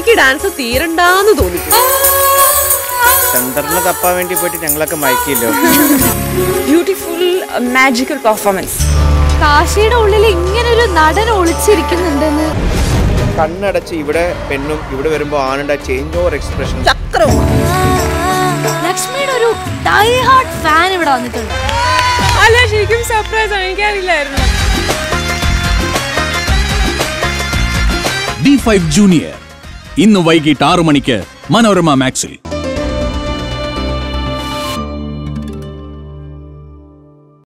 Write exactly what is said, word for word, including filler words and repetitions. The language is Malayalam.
എനിക്ക് ഡാൻസ് തീരണ്ടാന്ന് തോന്നി. ചന്ദ്രനെ തപ്പാൻ വേണ്ടി പോയിട്ട് ഞങ്ങളൊക്കെ മയക്കില്ലോ. Beautiful magical performance. കാശിയുടെ ഉള്ളിൽ ഇങ്ങനെ ഒരു നടൻ ഒളിച്ചിരിക്കുന്നുണ്ടെന്ന്. കണ്ണടച്ച് ഇവിടെ പെണ്ണും ഇവിടെ വരുമ്പോ ആണുണ്ട ചേഞ്ച് ഓവർ എക്സ്പ്രഷൻ. ചക്രവും. ലക്ഷ്മിയുടെ ഒരു ഡൈ ഹാർട്ട് ഫാൻ ഇവിടെ വന്നിട്ടുണ്ട്. അല്ല, ശരിക്കും സർപ്രൈസ് ആണ്, എനിക്കറിയില്ലായിരുന്നു. ഡി ഫൈവ് ജൂനിയർ ഇന്ന് വൈകിട്ട് ആറു മണിക്ക് മനോരമ മാക്സിൽ.